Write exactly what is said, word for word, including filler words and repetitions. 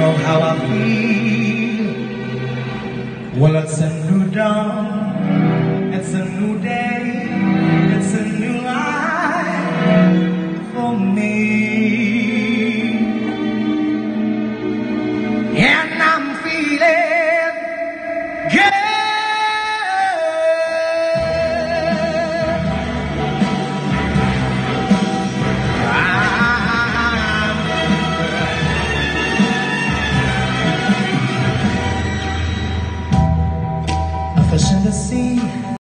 know how I feel. Well, it's a new dawn, it's a new day.